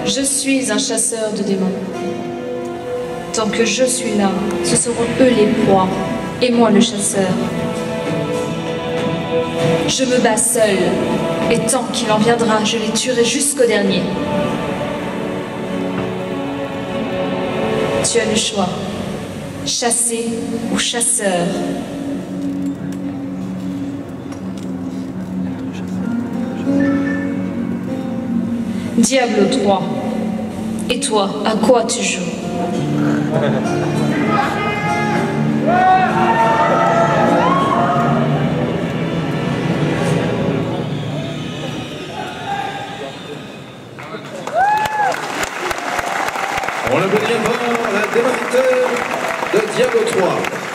Je suis un chasseur de démons. Tant que je suis là, ce seront eux les proies, et moi le chasseur. Je me bats seul, et tant qu'il en viendra, je les tuerai jusqu'au dernier. Tu as le choix, chasser ou chasseur. Diablo 3. Et toi, à quoi tu joues? On le connaît fort, la démonteur de Diablo 3.